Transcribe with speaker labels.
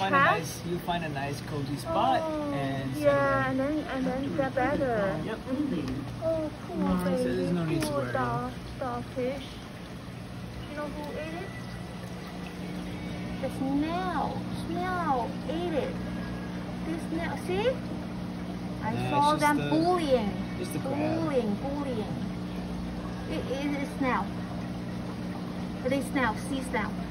Speaker 1: you'll find a nice cozy spot and
Speaker 2: yeah, and then they're better.
Speaker 1: Yep.
Speaker 2: Oh, poor baby.
Speaker 1: So there's no need to
Speaker 2: Poor
Speaker 1: worry.
Speaker 2: starfish. You know who ate it? The snail. Snail ate it. This snail, see? I saw them bullying.
Speaker 1: Just the crab.
Speaker 2: Bullying. It is snail. It is snail, sea snail.